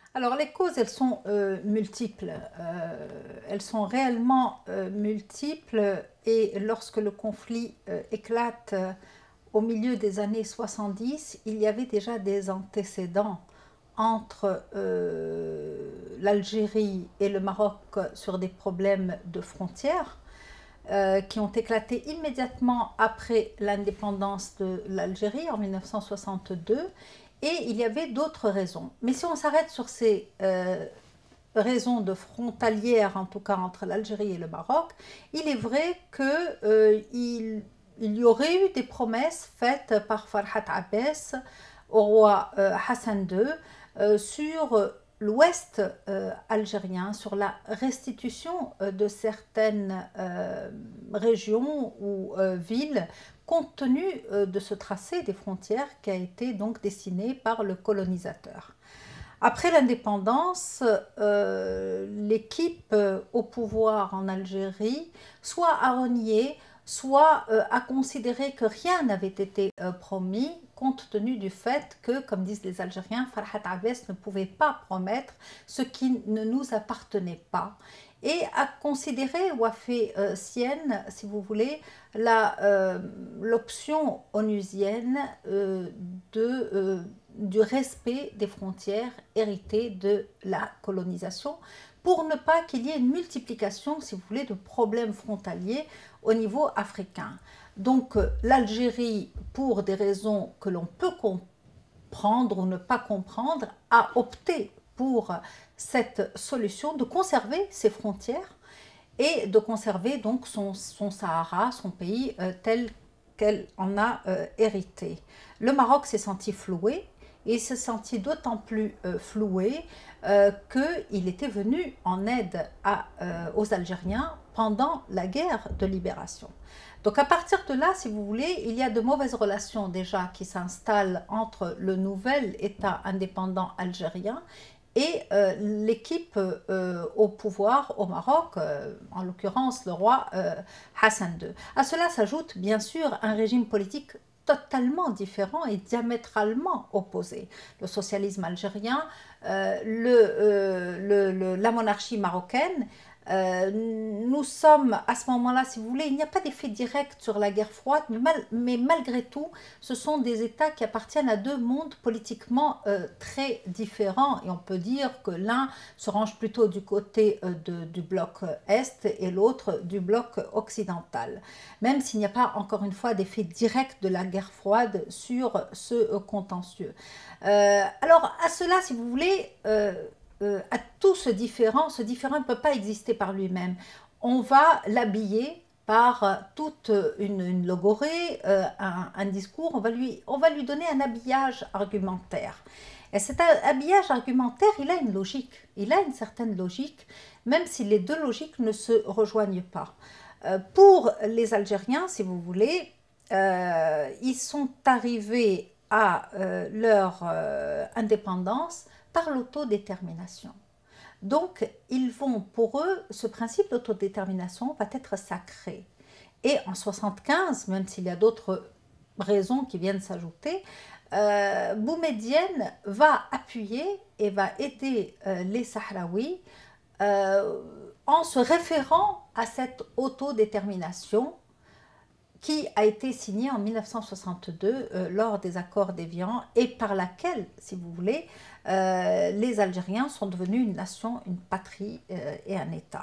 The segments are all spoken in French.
Alors les causes, elles sont multiples. Elles sont réellement multiples et lorsque le conflit éclate au milieu des années 70, il y avait déjà des antécédents entre l'Algérie et le Maroc sur des problèmes de frontières qui ont éclaté immédiatement après l'indépendance de l'Algérie en 1962. Et il y avait d'autres raisons. Mais si on s'arrête sur ces raisons de frontalières, en tout cas entre l'Algérie et le Maroc, il est vrai qu'il y aurait eu des promesses faites par Farhat Abbas au roi Hassan II sur l'ouest algérien, sur la restitution de certaines régions ou villes compte tenu de ce tracé des frontières qui a été donc dessiné par le colonisateur. Après l'indépendance, l'équipe au pouvoir en Algérie soit a renié, soit a considéré que rien n'avait été promis, compte tenu du fait que, comme disent les Algériens, Farhat Abbas ne pouvait pas promettre ce qui ne nous appartenait pas, et a considéré ou a fait sienne, si vous voulez, l'option onusienne du respect des frontières héritées de la colonisation, pour ne pas qu'il y ait une multiplication, si vous voulez, de problèmes frontaliers au niveau africain. Donc l'Algérie, pour des raisons que l'on peut comprendre ou ne pas comprendre, a opté pour cette solution de conserver ses frontières et de conserver donc son Sahara, son pays tel qu'elle en a hérité. Le Maroc s'est senti floué, et il s'est senti d'autant plus floué qu'il était venu en aide aux Algériens pendant la guerre de libération. Donc à partir de là, si vous voulez, il y a de mauvaises relations déjà qui s'installent entre le nouvel État indépendant algérien et l'équipe au pouvoir au Maroc, en l'occurrence le roi Hassan II. À cela s'ajoute bien sûr un régime politique totalement différent et diamétralement opposé. Le socialisme algérien, la monarchie marocaine. Nous sommes à ce moment-là, si vous voulez, il n'y a pas d'effet direct sur la guerre froide, mais malgré tout, ce sont des États qui appartiennent à deux mondes politiquement très différents. Et on peut dire que l'un se range plutôt du côté du bloc Est et l'autre du bloc occidental. Même s'il n'y a pas, encore une fois, d'effet direct de la guerre froide sur ce contentieux. Alors, à cela, si vous voulez, à tout ce différent ne peut pas exister par lui-même. On va l'habiller par toute une logorée, un discours, on va lui donner un habillage argumentaire. Et cet habillage argumentaire, il a une logique, il a une certaine logique, même si les deux logiques ne se rejoignent pas. Pour les Algériens, si vous voulez, ils sont arrivés à leur indépendance par l'autodétermination. Donc, pour eux, ce principe d'autodétermination va être sacré. Et en 75, même s'il y a d'autres raisons qui viennent s'ajouter, Boumedienne va appuyer et va aider les Sahraouis en se référant à cette autodétermination qui a été signée en 1962 lors des accords d'Évian et par laquelle, si vous voulez, les Algériens sont devenus une nation, une patrie et un État.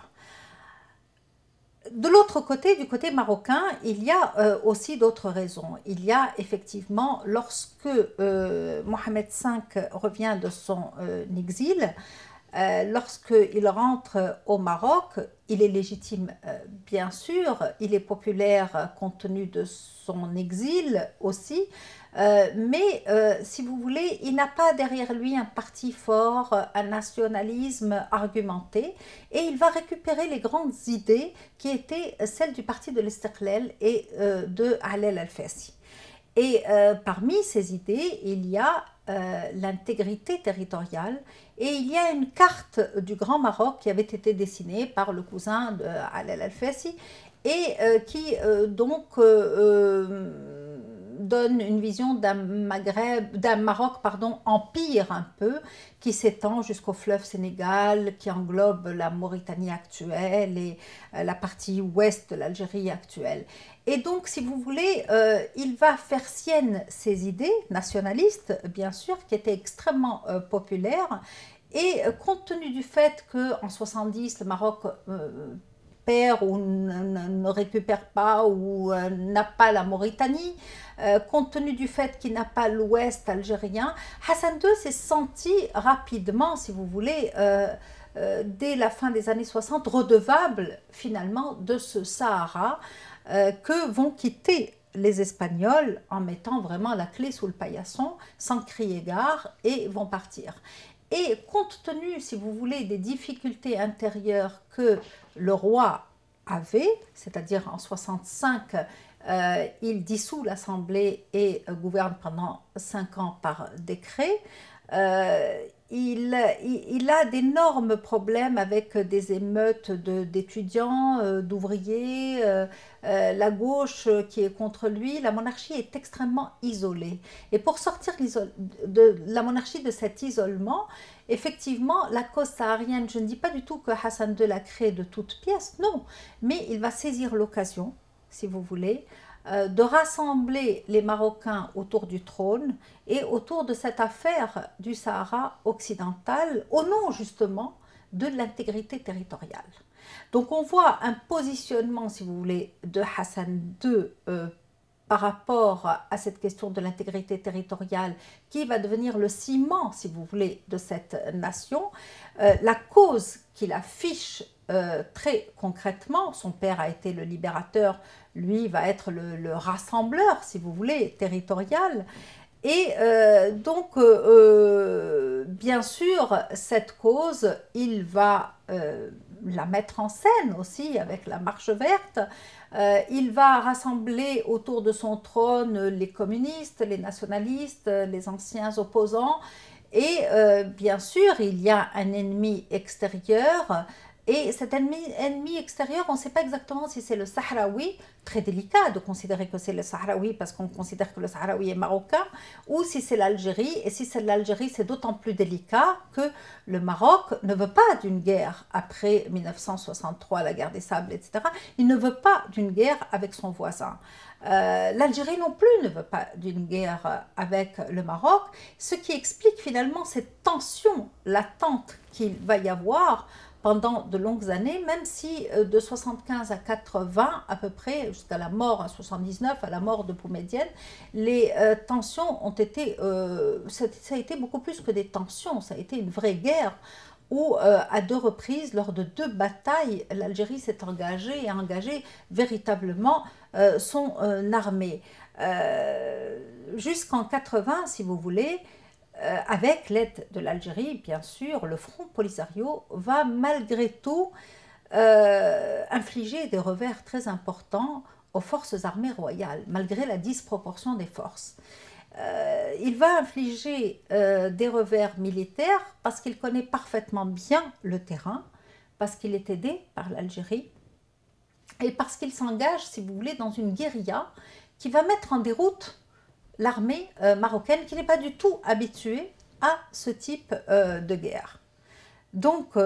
De l'autre côté, du côté marocain, il y a aussi d'autres raisons. Il y a effectivement, lorsque Mohamed V revient de son exil, lorsqu'il rentre au Maroc, il est légitime, bien sûr, il est populaire compte tenu de son exil aussi, mais si vous voulez, il n'a pas derrière lui un parti fort, un nationalisme argumenté, et il va récupérer les grandes idées qui étaient celles du parti de l'Istiqlal et de Alel Al-Fassi. Et parmi ces idées, il y a l'intégrité territoriale, et il y a une carte du Grand Maroc qui avait été dessinée par le cousin de Alel Al-Fassi et qui donc donne une vision d'un Maroc, pardon, empire un peu, qui s'étend jusqu'au fleuve Sénégal, qui englobe la Mauritanie actuelle et la partie ouest de l'Algérie actuelle. Et donc, si vous voulez, il va faire sienne ces idées nationalistes, bien sûr, qui étaient extrêmement populaires. Et compte tenu du fait qu'en 70, le Maroc perd ou ne récupère pas ou n'a pas la Mauritanie, compte tenu du fait qu'il n'a pas l'ouest algérien, Hassan II s'est senti rapidement, si vous voulez, dès la fin des années 60, redevable finalement de ce Sahara que vont quitter les Espagnols en mettant vraiment la clé sous le paillasson, sans crier gare, et vont partir. Et compte tenu, si vous voulez, des difficultés intérieures que le roi avait, c'est-à-dire en 65, il dissout l'Assemblée et gouverne pendant 5 ans par décret, il a d'énormes problèmes avec des émeutes d'étudiants, d'ouvriers, la gauche qui est contre lui. La monarchie est extrêmement isolée. Et pour sortir de la monarchie de cet isolement, effectivement, la cause saharienne, je ne dis pas du tout que Hassan II l'a créée de toutes pièces, non, mais il va saisir l'occasion, si vous voulez, de rassembler les Marocains autour du trône et autour de cette affaire du Sahara occidental, au nom justement de l'intégrité territoriale. Donc on voit un positionnement, si vous voulez, de Hassan II par rapport à cette question de l'intégrité territoriale qui va devenir le ciment, si vous voulez, de cette nation. La cause qu'il affiche très concrètement, son père a été le libérateur, lui va être le rassembleur, si vous voulez, territorial. Et donc, bien sûr, cette cause, il va la mettre en scène aussi avec la Marche verte. Il va rassembler autour de son trône les communistes, les nationalistes, les anciens opposants. Et bien sûr, il y a un ennemi extérieur. Et cet ennemi extérieur, on ne sait pas exactement si c'est le Sahraoui, très délicat de considérer que c'est le Sahraoui parce qu'on considère que le Sahraoui est marocain, ou si c'est l'Algérie. Et si c'est l'Algérie, c'est d'autant plus délicat que le Maroc ne veut pas d'une guerre après 1963, la guerre des sables, etc. Il ne veut pas d'une guerre avec son voisin. L'Algérie non plus ne veut pas d'une guerre avec le Maroc, ce qui explique finalement cette tension latente qu'il va y avoir pendant de longues années, même si de 75 à 80 à peu près, jusqu'à la mort à 79, à la mort de Boumedienne, les tensions ont été, ça a été beaucoup plus que des tensions, ça a été une vraie guerre où à 2 reprises, lors de 2 batailles, l'Algérie s'est engagée et a engagé véritablement son armée. Jusqu'en 80, si vous voulez, avec l'aide de l'Algérie, bien sûr, le Front Polisario va malgré tout infliger des revers très importants aux forces armées royales, malgré la disproportion des forces. Il va infliger des revers militaires parce qu'il connaît parfaitement bien le terrain, parce qu'il est aidé par l'Algérie et parce qu'il s'engage, si vous voulez, dans une guérilla qui va mettre en déroute l'armée marocaine qui n'est pas du tout habituée à ce type de guerre. Donc,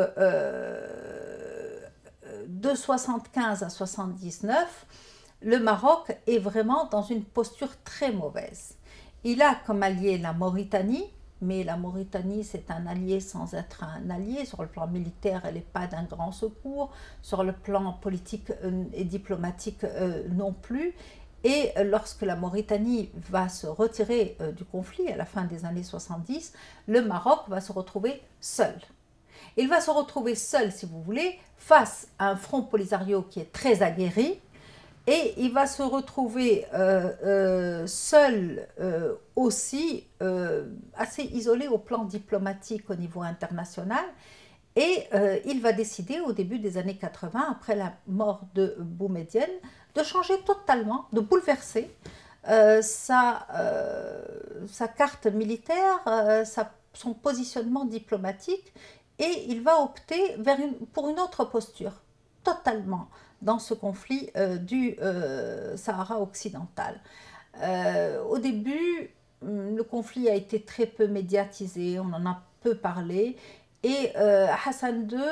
de 75 à 79, le Maroc est vraiment dans une posture très mauvaise. Il a comme allié la Mauritanie, mais la Mauritanie, c'est un allié sans être un allié. Sur le plan militaire, elle n'est pas d'un grand secours. Sur le plan politique et diplomatique, non plus. Et lorsque la Mauritanie va se retirer du conflit à la fin des années 70, le Maroc va se retrouver seul. Il va se retrouver seul, si vous voulez, face à un front Polisario qui est très aguerri, et il va se retrouver seul aussi, assez isolé au plan diplomatique au niveau international. Et il va décider au début des années 80, après la mort de Boumedienne, de changer totalement, de bouleverser sa carte militaire, son positionnement diplomatique, et il va opter pour une autre posture, totalement, dans ce conflit du Sahara occidental. Au début, le conflit a été très peu médiatisé, on en a peu parlé, et Hassan II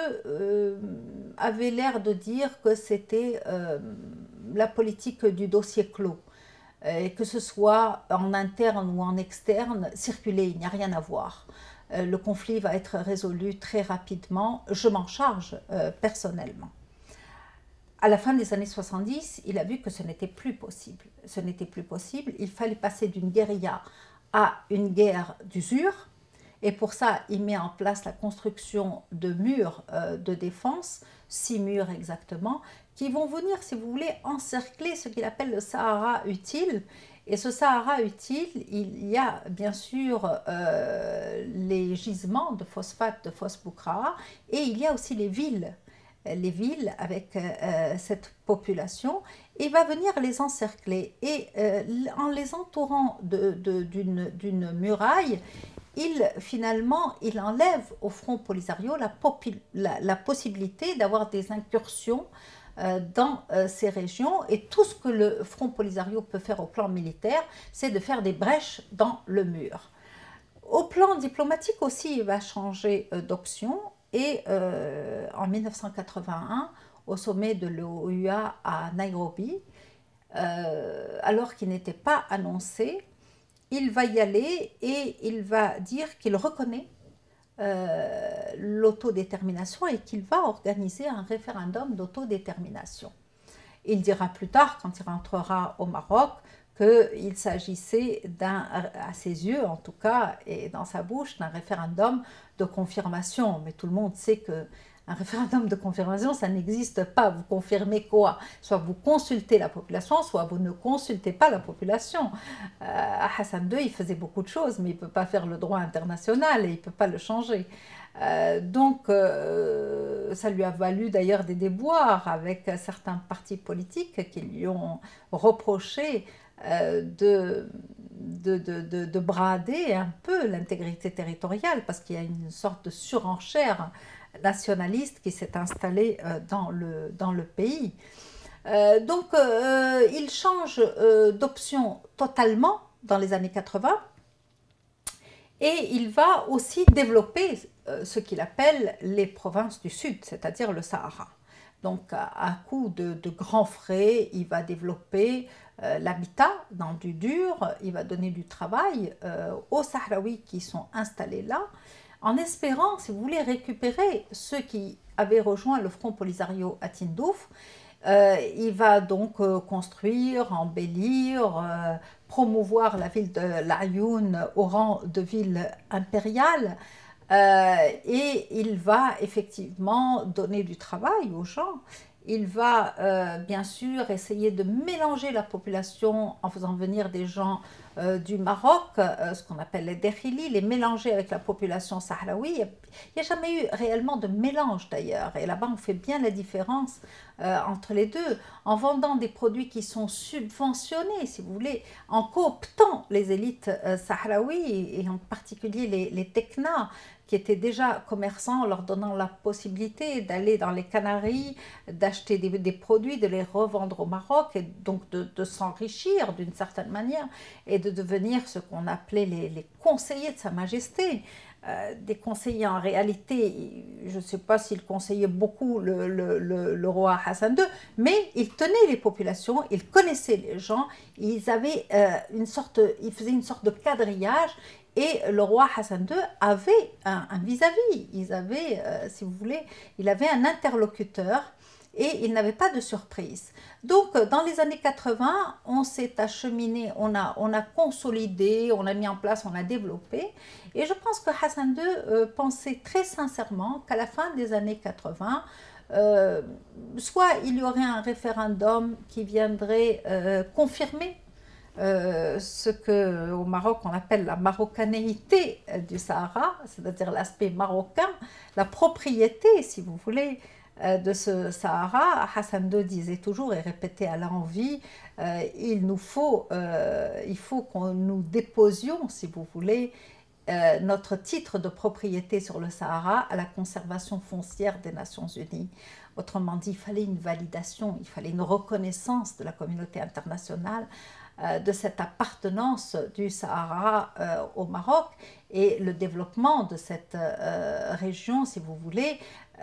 avait l'air de dire que c'était la politique du dossier clos. Que ce soit en interne ou en externe, circuler, il n'y a rien à voir. Le conflit va être résolu très rapidement, je m'en charge personnellement. À la fin des années 70, il a vu que ce n'était plus possible. Ce n'était plus possible, il fallait passer d'une guérilla à une guerre d'usure. Et pour ça, il met en place la construction de murs de défense, 6 murs exactement, qui vont venir, si vous voulez, encercler ce qu'il appelle le Sahara utile. Et ce Sahara utile, il y a bien sûr les gisements de phosphate de Phos-Boukraa, et il y a aussi les villes avec cette population, et va venir les encercler. Et en les entourant d'une muraille, finalement, il enlève au Front Polisario la possibilité d'avoir des incursions dans ces régions, et tout ce que le Front Polisario peut faire au plan militaire, c'est de faire des brèches dans le mur. Au plan diplomatique aussi, il va changer d'option, et en 1981, au sommet de l'OUA à Nairobi, alors qu'il n'était pas annoncé, il va y aller et il va dire qu'il reconnaît l'autodétermination et qu'il va organiser un référendum d'autodétermination. Il dira plus tard, quand il rentrera au Maroc, qu'il s'agissait à ses yeux en tout cas, et dans sa bouche, d'un référendum de confirmation. Mais tout le monde sait que un référendum de confirmation, ça n'existe pas. Vous confirmez quoi? Soit vous consultez la population, soit vous ne consultez pas la population. Hassan II, il faisait beaucoup de choses, mais il ne peut pas faire le droit international et il ne peut pas le changer. Donc, ça lui a valu d'ailleurs des déboires avec certains partis politiques qui lui ont reproché de brader un peu l'intégrité territoriale, parce qu'il y a une sorte de surenchère nationaliste qui s'est installée dans le pays. Donc, il change d'option totalement dans les années 80, et il va aussi développer ce qu'il appelle les provinces du Sud, c'est-à-dire le Sahara. Donc, à coup de grands frais, il va développer l'habitat dans du dur, il va donner du travail aux Sahraouis qui sont installés là, en espérant, si vous voulez, récupérer ceux qui avaient rejoint le Front Polisario à Tindouf. Il va donc construire, embellir, promouvoir la ville de l'Ayoun au rang de ville impériale, et il va effectivement donner du travail aux gens. Il va bien sûr essayer de mélanger la population en faisant venir des gens du Maroc, ce qu'on appelle les Dekhili, les mélanger avec la population sahraoui. Il n'y a jamais eu réellement de mélange d'ailleurs, et là-bas on fait bien la différence entre les deux, en vendant des produits qui sont subventionnés, si vous voulez, en cooptant les élites sahraouis, et en particulier les teknas, qui étaient déjà commerçants, leur donnant la possibilité d'aller dans les Canaries, d'acheter des produits, de les revendre au Maroc, et donc de s'enrichir d'une certaine manière, et de devenir ce qu'on appelait les conseillers de Sa Majesté. Des conseillers en réalité, je ne sais pas s'ils conseillaient beaucoup le roi Hassan II, mais ils tenaient les populations, ils connaissaient les gens, ils faisaient une sorte de quadrillage. Et le roi Hassan II avait un vis-à-vis, si vous voulez, il avait un interlocuteur, et il n'avait pas de surprise. Donc, dans les années 80, on s'est acheminé, on a consolidé, on a mis en place, on a développé. Et je pense que Hassan II pensait très sincèrement qu'à la fin des années 80, soit il y aurait un référendum qui viendrait confirmer ce qu'au Maroc on appelle la marocanéité du Sahara, c'est-à-dire l'aspect marocain, la propriété, si vous voulez, de ce Sahara. Hassan II disait toujours et répétait à l'envi, il faut que nous déposions, si vous voulez, notre titre de propriété sur le Sahara à la conservation foncière des Nations Unies. Autrement dit, il fallait une validation, il fallait une reconnaissance de la communauté internationale de cette appartenance du Sahara au Maroc et le développement de cette région, si vous voulez,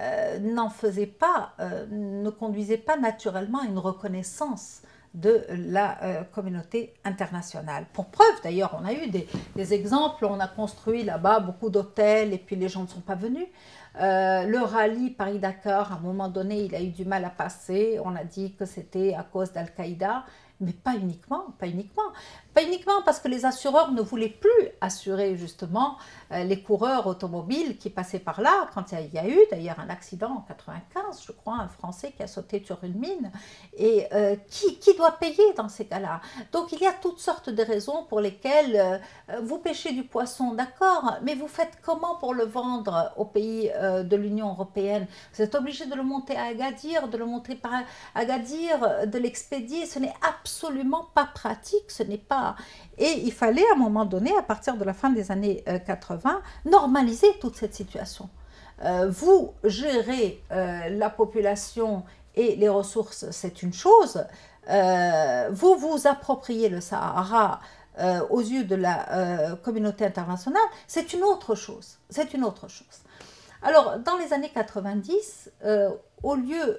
ne conduisait pas naturellement à une reconnaissance de la communauté internationale. Pour preuve, d'ailleurs, on a eu des exemples, on a construit là-bas beaucoup d'hôtels et puis les gens ne sont pas venus. Le rallye Paris-Dakar, à un moment donné, il a eu du mal à passer. On a dit que c'était à cause d'Al-Qaïda, mais pas uniquement, pas uniquement. Pas uniquement parce que les assureurs ne voulaient plus assurer justement les coureurs automobiles qui passaient par là. Quand il y a eu d'ailleurs un accident en 95, je crois, un Français qui a sauté sur une mine. Et qui doit payer dans ces cas-là? Donc il y a toutes sortes de raisons pour lesquelles vous pêchez du poisson, d'accord, mais vous faites comment pour le vendre aux pays de l'Union européenne? Vous êtes obligé de le monter à Agadir, de le monter par Agadir, de l'expédier. Ce n'est absolument pas pratique, ce n'est pas... Et il fallait à un moment donné, à partir de la fin des années 80, normaliser toute cette situation. Vous gérez la population et les ressources, c'est une chose. Vous vous appropriez le Sahara aux yeux de la communauté internationale, c'est une autre chose. C'est une autre chose. Alors, dans les années 90, au lieu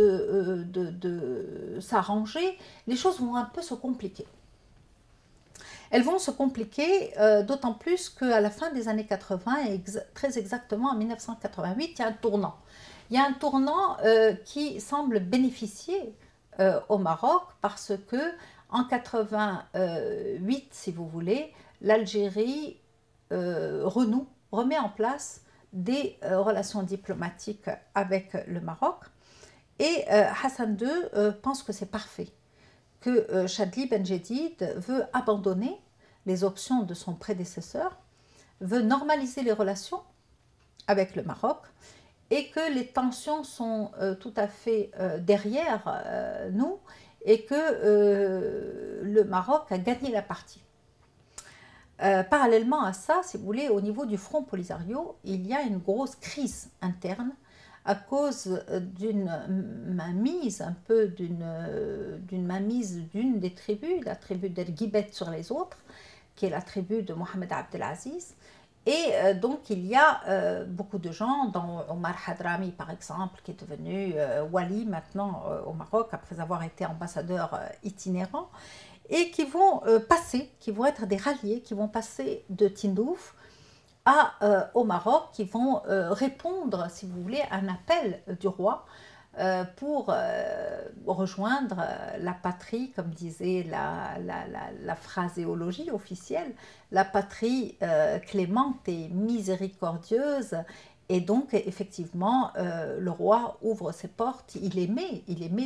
de s'arranger, les choses vont un peu se compliquer. Elles vont se compliquer d'autant plus qu'à la fin des années 80, et très exactement en 1988, il y a un tournant. Il y a un tournant qui semble bénéficier au Maroc parce que en 88, si vous voulez, l'Algérie remet en place des relations diplomatiques avec le Maroc et Hassan II pense que c'est parfait, que Chadli Benjedid veut abandonner les options de son prédécesseur, veut normaliser les relations avec le Maroc et que les tensions sont tout à fait derrière nous et que le Maroc a gagné la partie. Parallèlement à ça, si vous voulez, au niveau du Front Polisario, il y a une grosse crise interne à cause d'une mainmise, un peu d'une mainmise d'une des tribus, la tribu d'El Guibet sur les autres, qui est la tribu de Mohamed Abdelaziz. Et donc il y a beaucoup de gens, dont Omar Hadrami par exemple, qui est devenu wali maintenant au Maroc, après avoir été ambassadeur itinérant, et qui vont qui vont être des ralliés, qui vont passer de Tindouf au Maroc, qui vont répondre, si vous voulez, à un appel du roi pour rejoindre la patrie, comme disait la phraséologie officielle, la patrie clémente et miséricordieuse. Et donc, effectivement, le roi ouvre ses portes, il émet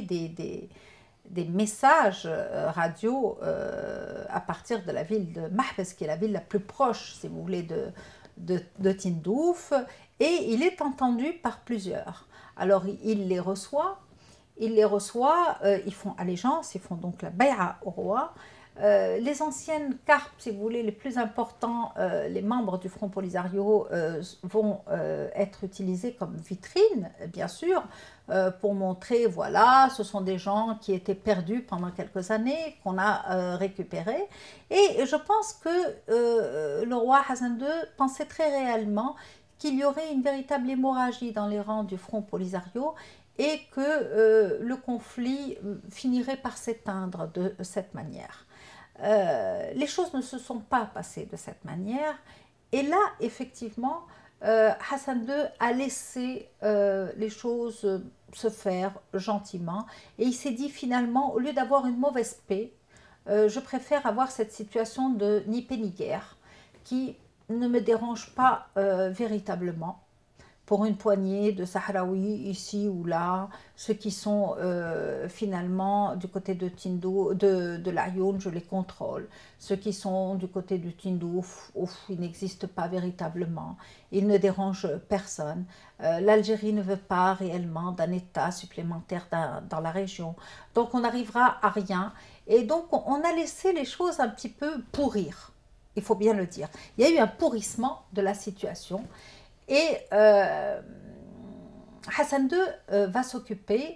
des messages radio à partir de la ville de Mahbes, qui est la ville la plus proche, si vous voulez, de Tindouf, et il est entendu par plusieurs. Alors il les reçoit, ils font allégeance, ils font donc la bay'a au roi. Les anciennes carpes, si vous voulez, les plus importants, les membres du Front Polisario vont être utilisés comme vitrine, bien sûr, pour montrer, voilà, ce sont des gens qui étaient perdus pendant quelques années, qu'on a récupérés. Et je pense que le roi Hassan II pensait très réellement qu'il y aurait une véritable hémorragie dans les rangs du Front Polisario et que le conflit finirait par s'éteindre de cette manière. Les choses ne se sont pas passées de cette manière et là effectivement Hassan II a laissé les choses se faire gentiment et il s'est dit finalement, au lieu d'avoir une mauvaise paix, je préfère avoir cette situation de ni paix ni guerre qui ne me dérange pas véritablement. Pour une poignée de Sahraouis ici ou là, ceux qui sont finalement du côté de Tindouf, de l'Ayoun, je les contrôle. Ceux qui sont du côté de Tindouf, ils n'existent pas véritablement. Ils ne dérangent personne. L'Algérie ne veut pas réellement d'un État supplémentaire dans la région. Donc on n'arrivera à rien. Et donc on a laissé les choses un petit peu pourrir. Il faut bien le dire. Il y a eu un pourrissement de la situation. Et Hassan II va s'occuper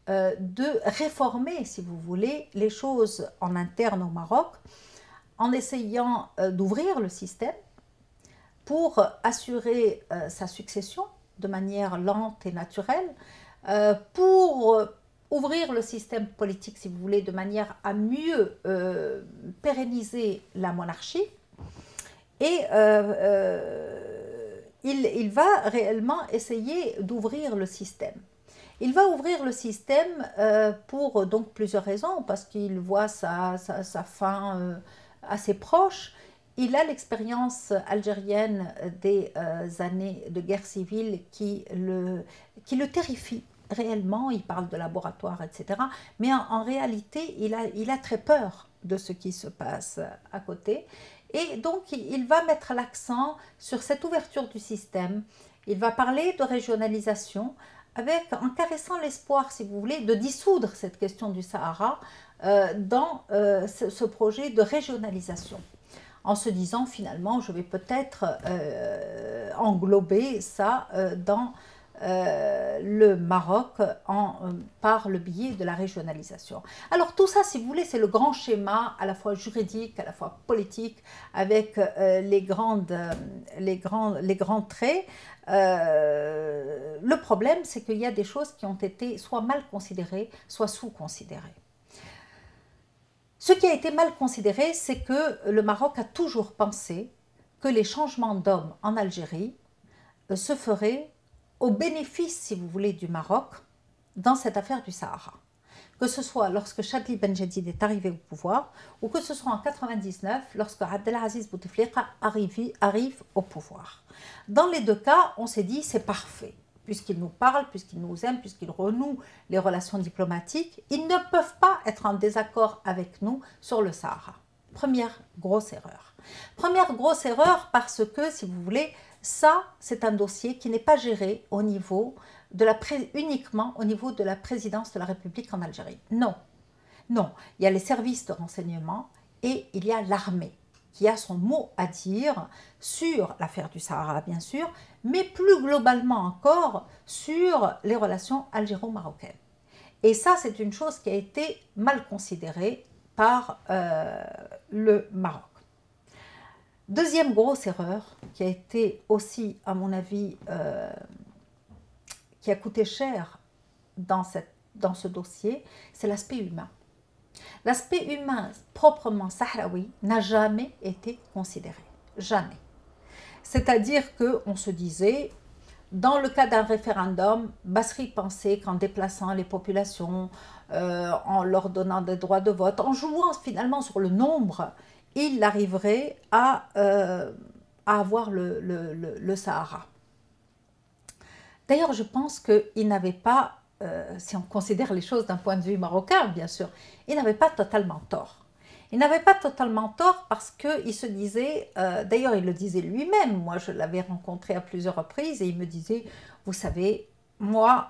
de réformer, si vous voulez, les choses en interne au Maroc, en essayant d'ouvrir le système pour assurer sa succession de manière lente et naturelle, pour ouvrir le système politique, si vous voulez, de manière à mieux pérenniser la monarchie. Et il va réellement essayer d'ouvrir le système. Il va ouvrir le système pour donc plusieurs raisons, parce qu'il voit sa fin assez proche. Il a l'expérience algérienne des années de guerre civile qui le terrifie réellement. Il parle de laboratoire, etc. Mais en réalité, il a très peur de ce qui se passe à côté. Et donc, il va mettre l'accent sur cette ouverture du système. Il va parler de régionalisation, en caressant l'espoir, si vous voulez, de dissoudre cette question du Sahara dans ce projet de régionalisation, en se disant finalement, je vais peut-être englober ça dans le Maroc par le biais de la régionalisation. Alors tout ça, si vous voulez, c'est le grand schéma à la fois juridique, à la fois politique, avec les grands traits. Le problème, c'est qu'il y a des choses qui ont été soit mal considérées, soit sous-considérées. Ce qui a été mal considéré, c'est que le Maroc a toujours pensé que les changements d'hommes en Algérie se feraient au bénéfice, si vous voulez, du Maroc dans cette affaire du Sahara. Que ce soit lorsque Chadli Benjedid est arrivé au pouvoir, ou que ce soit en 1999, lorsque Abdelaziz Bouteflika arrive au pouvoir. Dans les deux cas, on s'est dit c'est parfait. Puisqu'ils nous parlent, puisqu'ils nous aiment, puisqu'ils renouent les relations diplomatiques, ils ne peuvent pas être en désaccord avec nous sur le Sahara. Première grosse erreur. Première grosse erreur parce que, si vous voulez, ça, c'est un dossier qui n'est pas géré au niveau uniquement au niveau de la présidence de la République en Algérie. Non, non. Il y a les services de renseignement et il y a l'armée qui a son mot à dire sur l'affaire du Sahara, bien sûr, mais plus globalement encore sur les relations algéro-marocaines. Et ça, c'est une chose qui a été mal considérée par le Maroc. Deuxième grosse erreur, qui a été aussi, à mon avis, qui a coûté cher dans ce dossier, c'est l'aspect humain. L'aspect humain proprement sahraoui n'a jamais été considéré. Jamais. C'est-à-dire qu'on se disait, dans le cas d'un référendum, Basri pensait qu'en déplaçant les populations, en leur donnant des droits de vote, en jouant finalement sur le nombre, il arriverait à avoir le Sahara. D'ailleurs, je pense qu'il n'avait pas, si on considère les choses d'un point de vue marocain, bien sûr, il n'avait pas totalement tort. Il n'avait pas totalement tort parce qu'il se disait, d'ailleurs il le disait lui-même, moi je l'avais rencontré à plusieurs reprises et il me disait, vous savez, moi,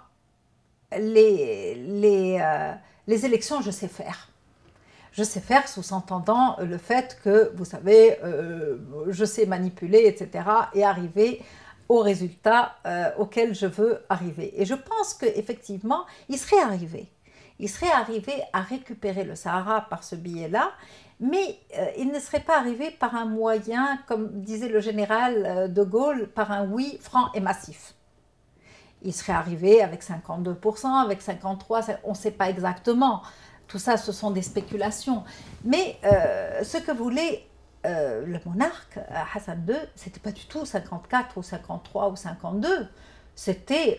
les élections, je sais faire. Je sais faire, sous-entendant le fait que, vous savez, je sais manipuler, etc. et arriver au résultat auquel je veux arriver. Et je pense qu'effectivement, il serait arrivé. Il serait arrivé à récupérer le Sahara par ce biais-là, mais il ne serait pas arrivé par un moyen, comme disait le général de Gaulle, par un oui franc et massif. Il serait arrivé avec 52%, avec 53%, on ne sait pas exactement. Tout ça, ce sont des spéculations. Mais ce que voulait le monarque, Hassan II, ce n'était pas du tout 54 ou 53 ou 52. C'était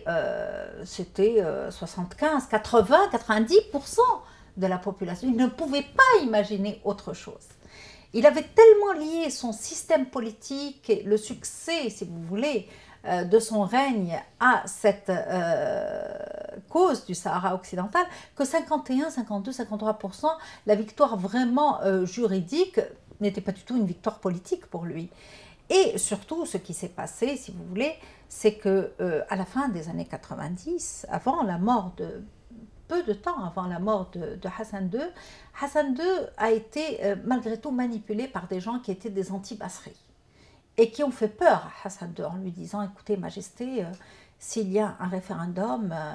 75, 80, 90% de la population. Il ne pouvait pas imaginer autre chose. Il avait tellement lié son système politique et le succès, si vous voulez, de son règne à cette cause du Sahara occidental que 51, 52, 53%, la victoire vraiment juridique n'était pas du tout une victoire politique pour lui. Et surtout, ce qui s'est passé, si vous voulez, c'est que à la fin des années 90, avant la mort de peu de temps avant la mort de Hassan II, Hassan II a été malgré tout manipulé par des gens qui étaient des anti-Basri et qui ont fait peur à Hassan II en lui disant « Écoutez, Majesté, s'il y a un référendum,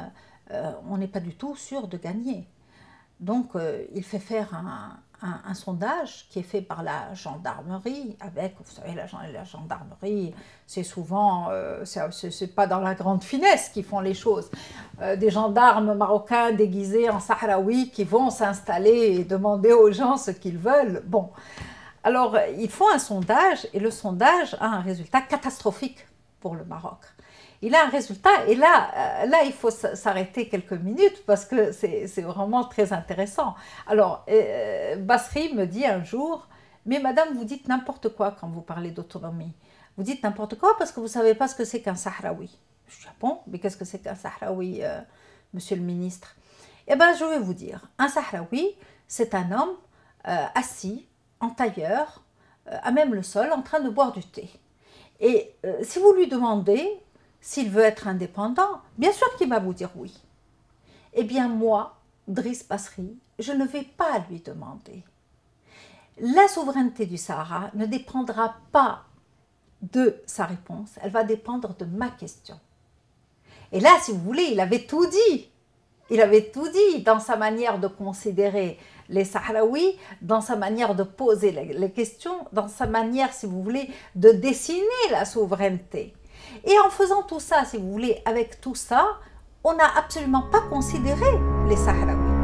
on n'est pas du tout sûr de gagner. Donc, il fait faire un sondage qui est fait par la gendarmerie avec, vous savez, la gendarmerie, c'est souvent, c'est pas dans la grande finesse qu'ils font les choses. Des gendarmes marocains déguisés en sahraouis qui vont s'installer et demander aux gens ce qu'ils veulent. Bon, alors ils font un sondage et le sondage a un résultat catastrophique pour le Maroc. Il a un résultat et là il faut s'arrêter quelques minutes parce que c'est vraiment très intéressant. Alors, Basri me dit un jour, mais madame, vous dites n'importe quoi quand vous parlez d'autonomie. Vous dites n'importe quoi parce que vous ne savez pas ce que c'est qu'un Sahraoui. Je dis, ah bon, mais qu'est-ce que c'est qu'un Sahraoui, monsieur le ministre? Eh bien, je vais vous dire, un Sahraoui, c'est un homme assis, en tailleur, à même le sol, en train de boire du thé. Et si vous lui demandez s'il veut être indépendant, bien sûr qu'il va vous dire oui. Eh bien moi, Driss Basri, je ne vais pas lui demander. La souveraineté du Sahara ne dépendra pas de sa réponse, elle va dépendre de ma question. Et là, si vous voulez, il avait tout dit. Il avait tout dit dans sa manière de considérer les Sahraouis, dans sa manière de poser les questions, dans sa manière, si vous voulez, de dessiner la souveraineté. Et en faisant tout ça, si vous voulez, avec tout ça, on n'a absolument pas considéré les Sahraouis.